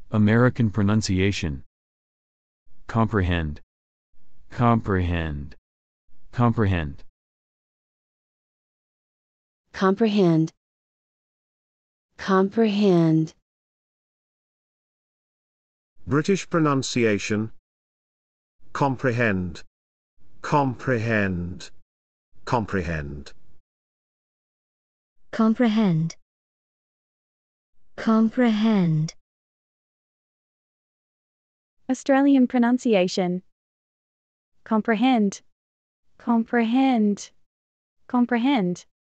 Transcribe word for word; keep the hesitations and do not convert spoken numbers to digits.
American pronunciation. Comprehend. Comprehend. Comprehend. Comprehend. Comprehend. British pronunciation. Comprehend. Comprehend. Comprehend. Comprehend. Comprehend. Australian pronunciation. Comprehend. Comprehend. Comprehend.